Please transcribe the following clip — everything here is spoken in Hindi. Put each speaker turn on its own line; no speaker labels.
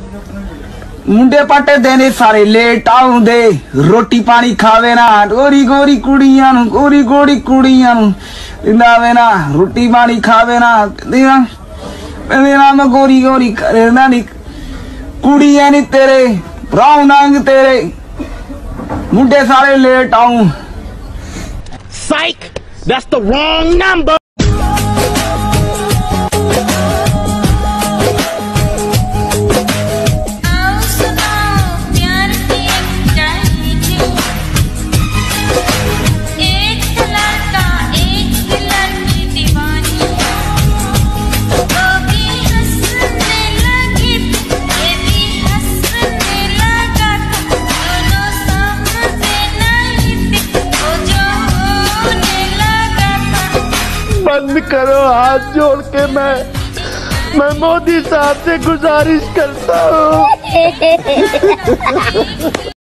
मुंडे पाटे देने सारे लेट आउंदे, रोटी पानी खावे ना, गोरी गोरी कुड़ियां नू, गोरी गोरी कुड़ियां नू दिंदावे ना, रोटी पानी खावे ना, मैं गोरी गोरी करे ना नी, कुड़ियां नी तेरे, ब्राउन अंग तेरे, मुंडे सारे लेट आऊं।
Psych! That's the wrong number! बंद करो, हाथ जोड़ के मैं मोदी साहब से गुजारिश करता हूँ।